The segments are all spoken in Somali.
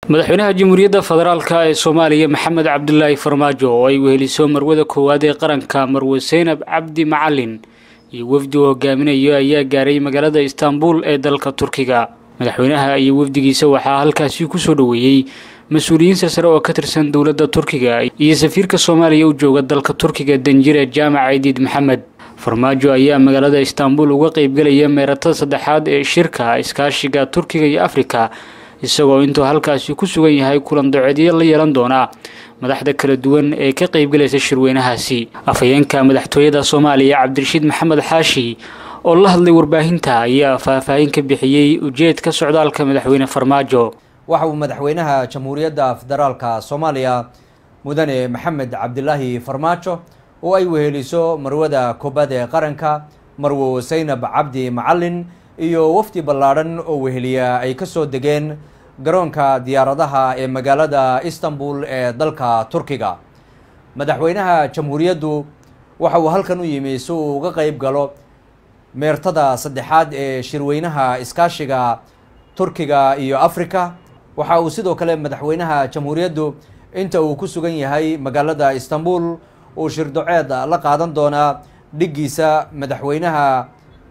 madaxweynaha jamhuuriyadda federaalka ee Soomaaliya Maxamed Cabdullaahi Farmaajo oo ay weheliso marwada koowaad ee qaranka Marwo Zainab Cabdi Macalin iyo wafdi hogaaminaya ayaa gaaray magaalada Istanbul ee dalka Turkiga. madaxweynaha iyo wafdigiisa waxaa halkaasi ku soo dhaweeyay mas'uuliyiin sare oo ka tirsan dawladda Turkiga iyo safiirka Soomaaliya u jooga dalka Turkiga Danjire Jaamac Aydid Maxamed. Farmaajo ayaa magaalada Istanbul uga qayb galaya meeratada saddexaad ee shirka iskaashiga Turkiga iyo Afrika isagoo intuu halkaasi ku sugan yahay kulan doocadyo la yeelan doona madaxda kala duwan ee ka qayb galaysa shirweynahaasi. afayeenka madaxtooyada Soomaaliya Cabdirashiid Maxamed Xaashi oo la hadlay warbaahinta ayaa faahfaahin ka bixiyay ujeedka socdaalka madaxweyne Farmaajo. waxa uu madaxweynaha jamhuuriyadda federaalka Soomaaliya mudane Maxamed Cabdullaahi Farmaajo oo ay weheliso marwada koobaad ee qaranka Marwo Zainab Cabdi Macalin iyo wafdi ballaaran oo weheliya ay ka soo degeen garoonka diyaaradaha ee magaalada Istanbul ee dalka Turkiga. madaxweynaha jamhuuriyaddu waxa uu halkan u yimi si uu uga qayb galo meertada saddexaad ee shirweynaha iskaashiga Turkiga iyo Afrika. waxa uu sidoo kale madaxweynaha jamhuuriyaddu inta uu ku sugan yahay magaalada Istanbul oo shir doceed la qaadan doona dhigiisa madaxweynaha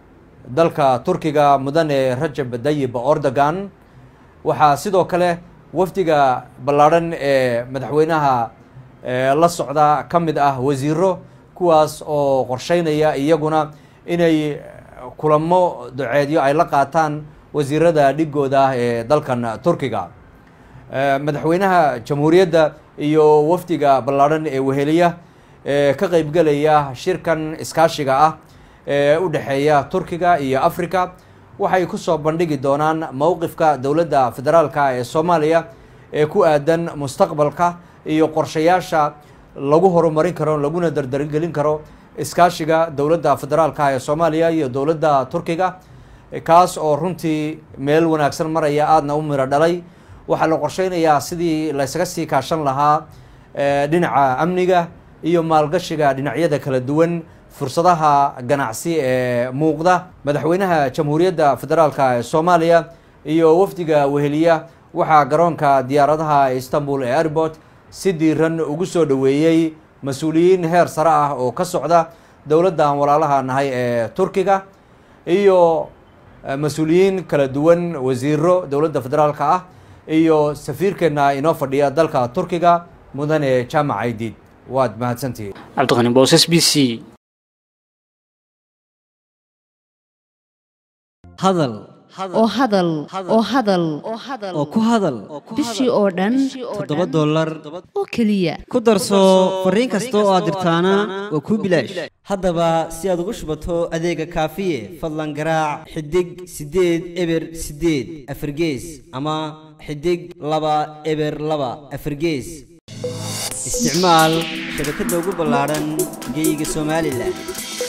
dalka Turkiga mudane Rajab Tayyip Erdogan. waxaa sidoo kale wafdiga ballaaran ee madaxweynaha la socda ka mid ah wasiiro kuwaas oo qorsheynaya iyaguna inay kulamo doceedyo ay la qaataan wasiirada dhigooda ee dalkan Turkiga. madaxweynaha jamhuuriyadda iyo wafdiga ballaaran ee weheliya ka qayb galaya shirkan iskaashiga ah ee u dhaxeeya Turkiga iyo Afrika waxay ku soo bandhigi doonaan mowqifka dawladda federaalka ee Soomaaliya ee ku aadan mustaqbalka iyo qorshayaasha lagu horumarin karo laguna dardargelin karo iskaashiga dawladda federaalka ee Soomaaliya iyo dawladda Turkiga kaas oo runtii meel wanaagsan maraya aadna u miro dhalay. waxaa la qorsheynayaa sidii la isaga sii kaashan lahaa dhinaca amniga iyo maalgashiga dhinacyada kala duwan fursadaha ganacsi ee muuqda. madaxweynaha jamhuuriyadda federaalka ee Soomaaliya iyo wafdiga weheliya waxaa garoonka diyaaradaha Istanbul Airport si diiran ugu soo dhaweeyay mas'uuliyiin heer sare ah oo ka socda dawladda walaalaha nahay ee Turkiga iyo mas'uuliyiin kala duwan wasiiro dawladda federaalka ah iyo safiirkeena inoo fadhiya dalka Turkiga mudane Jaamac Aydid. waad mahadsantihiin. Cabdiqani Boos SBC. hadal oo ku hadal bishii oo dhan $7 oo kaliya ku darso fariin kasta oo aad dirtaana waa ku bilaash. haddaba si aad ugu shubato adeega kaafiye fadlan garaac xidig 8 eber 8 afargees ama xidig 2 eber 2 afargees. isticmaal shabakadda ugu ballaaran geyga Soomaaliland.